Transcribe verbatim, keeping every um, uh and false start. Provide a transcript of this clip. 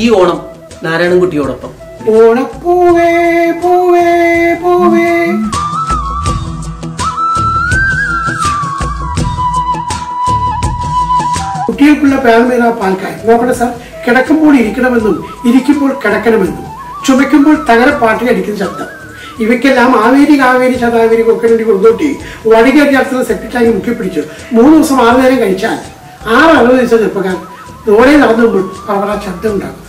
ഈ ഓണം നാരായണൻകുട്ടിയോടൊപ്പം. ഓണപ്പൂവേ പൂവേ പൂവേ. കുട്ടികൾക്കുള്ള പ്രാഥമിക പാൽക്കായി നോക്കട്ടെ സാർ. കിടക്കുമ്പോൾ ഇരിക്കണമെന്നും ഇരിക്കുമ്പോൾ കിടക്കണമെന്നും ചുമയ്ക്കുമ്പോൾ തകരപ്പാട്ടിൽ അടിക്കുന്ന ശബ്ദം, ഇവയ്ക്കെല്ലാം ആവേരി കാവേരി ശതാവേരി കൊക്കരണ്ടി കൊടുത്തോട്ടി വടികേറി ചേർത്തുന്ന സെപ്റ്റിറ്റാക്കി മുക്കിപ്പിടിച്ചു മൂന്ന് ദിവസം ആറ് നേരം കഴിച്ചാൽ ആറ് അറുപത് ദിവസം ചെറുപ്പക്കാർ റോഡേ നടന്നുമ്പോൾ അവർ ശബ്ദം ഉണ്ടാകും.